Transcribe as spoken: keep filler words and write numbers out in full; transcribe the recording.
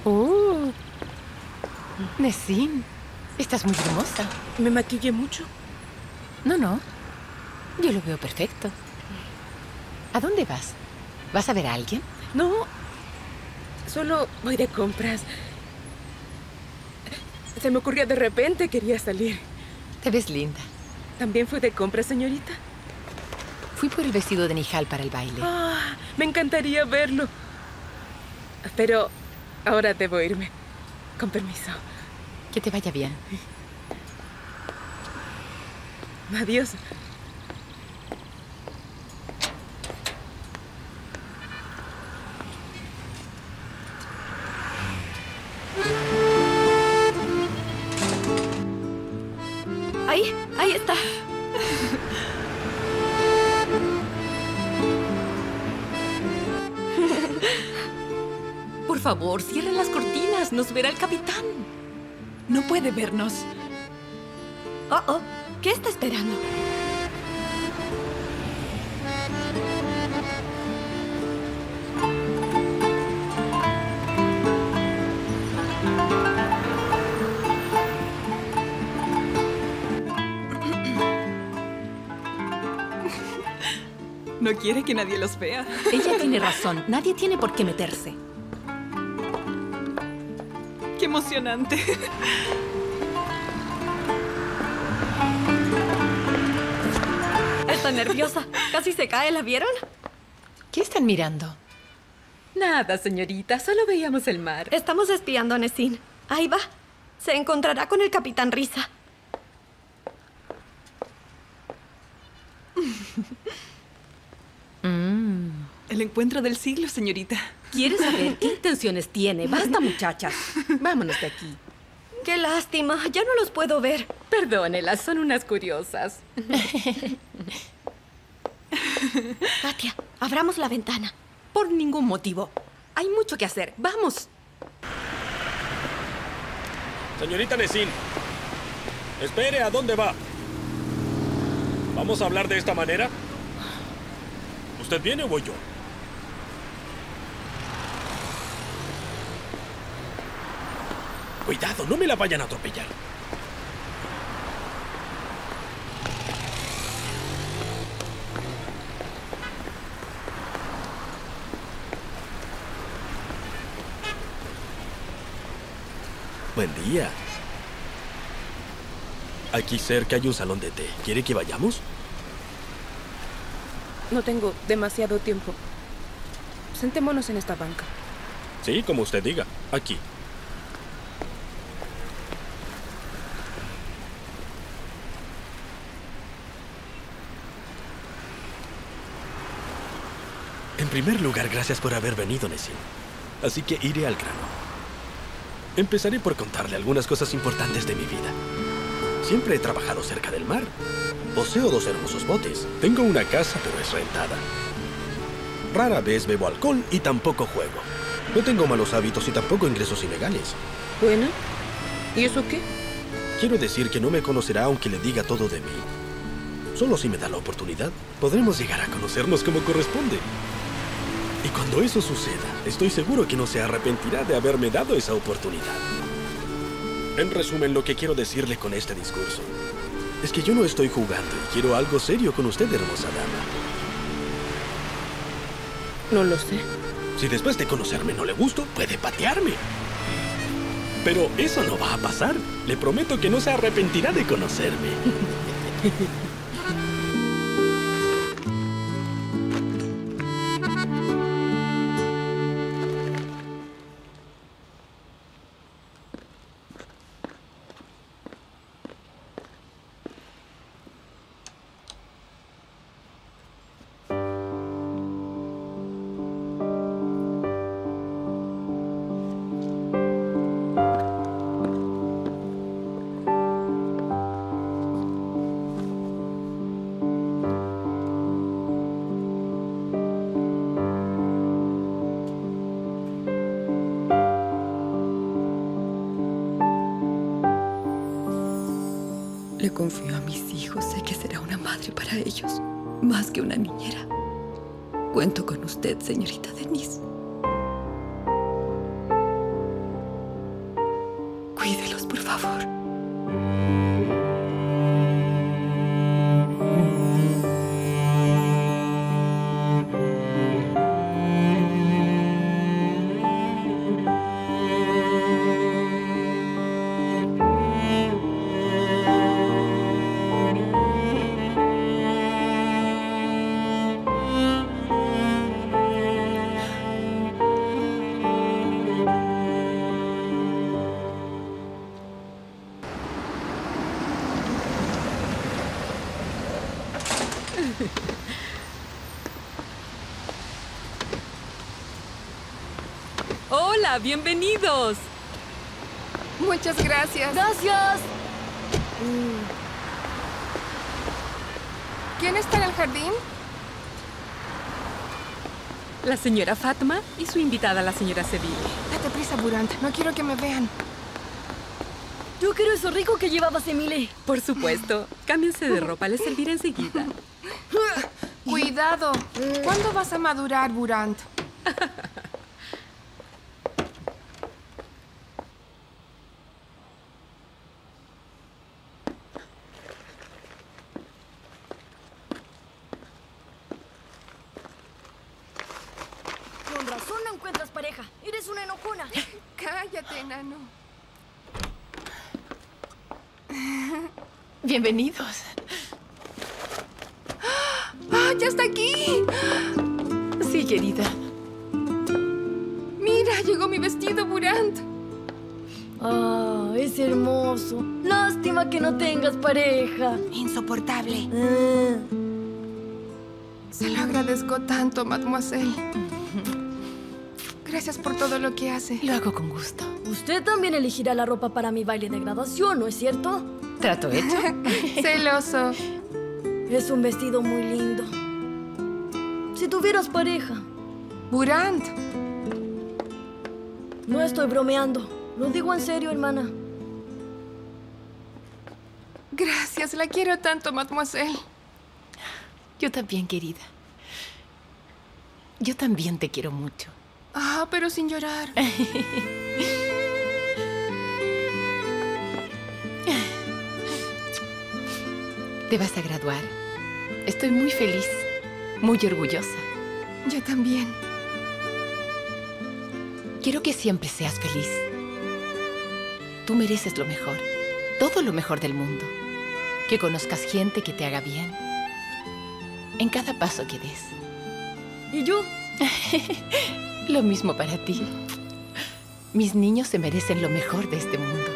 Oh, Nessim, estás muy hermosa. ¿Me maquillé mucho? No, no. Yo lo veo perfecto. ¿A dónde vas? ¿Vas a ver a alguien? No. Solo voy de compras. Se me ocurrió de repente, quería salir. Te ves linda. ¿También fue de compras, señorita? Fui por el vestido de Nihal para el baile. Ah, me encantaría verlo. Pero ahora debo irme. Con permiso. Que te vaya bien. Adiós. Ahí, ahí está. Por favor, cierren las cortinas. Nos verá el capitán. No puede vernos. Oh, oh. ¿Qué está esperando? No quiere que nadie los vea. Ella tiene razón. Nadie tiene por qué meterse. ¡Qué emocionante! Estoy nerviosa. Casi se cae, ¿la vieron? ¿Qué están mirando? Nada, señorita. Solo veíamos el mar. Estamos espiando a Nessim. Ahí va. Se encontrará con el capitán Risa. Mm. El encuentro del siglo, señorita. ¿Quieres saber qué intenciones tiene? Basta, muchachas. Vámonos de aquí. Qué lástima. Ya no los puedo ver. Perdónelas, son unas curiosas. Katia, abramos la ventana. Por ningún motivo. Hay mucho que hacer. ¡Vamos! Señorita Nessim, espere, ¿a dónde va? ¿Vamos a hablar de esta manera? ¿Usted viene o voy yo? Cuidado, no me la vayan a atropellar. Buen día. Aquí cerca hay un salón de té. ¿Quiere que vayamos? No tengo demasiado tiempo. Sentémonos en esta banca. Sí, como usted diga. Aquí. En primer lugar, gracias por haber venido, Nessim. Así que iré al grano. Empezaré por contarle algunas cosas importantes de mi vida. Siempre he trabajado cerca del mar. Poseo dos hermosos botes. Tengo una casa, pero es rentada. Rara vez bebo alcohol y tampoco juego. No tengo malos hábitos y tampoco ingresos ilegales. Bueno, ¿y eso qué? Quiero decir que no me conocerá aunque le diga todo de mí. Solo si me da la oportunidad, podremos llegar a conocernos como corresponde. Y cuando eso suceda, estoy seguro que no se arrepentirá de haberme dado esa oportunidad. En resumen, lo que quiero decirle con este discurso es que yo no estoy jugando y quiero algo serio con usted, hermosa dama. No lo sé. Si después de conocerme no le gusto, puede patearme. Pero eso no va a pasar. Le prometo que no se arrepentirá de conocerme. Le confío a mis hijos. Sé que será una madre para ellos, más que una niñera. Cuento con usted, señorita Denise. Cuídelos, por favor. Hola, bienvenidos. Muchas gracias. ¡Gracias! ¿Quién está en el jardín? La señora Fatma y su invitada, la señora Seville. Date prisa, Burant. No quiero que me vean. Yo quiero eso rico que llevabas, Emile. Por supuesto. Cámbiense de ropa, les serviré enseguida. Cuidado. ¿Cuándo vas a madurar, Burant? Con razón no encuentras pareja. Eres una enojona. Cállate, enano. Bienvenidos. ¡Ah, ya está aquí! Sí, querida. Mira, llegó mi vestido, Burant. Ah, es hermoso. Lástima que no tengas pareja. Insoportable. Ah. Se lo agradezco tanto, mademoiselle. Gracias por todo lo que hace. Lo hago con gusto. Usted también elegirá la ropa para mi baile de graduación, ¿no es cierto? ¿Trato hecho? Celoso. Es un vestido muy lindo. Si tuvieras pareja. Burant. No estoy bromeando. Lo digo en serio, hermana. Gracias, la quiero tanto, mademoiselle. Yo también, querida. Yo también te quiero mucho. Ah, pero sin llorar. Te vas a graduar. Estoy muy feliz, muy orgullosa. Yo también. Quiero que siempre seas feliz. Tú mereces lo mejor, todo lo mejor del mundo. Que conozcas gente que te haga bien. En cada paso que des. ¿Y yo? Lo mismo para ti. Mis niños se merecen lo mejor de este mundo.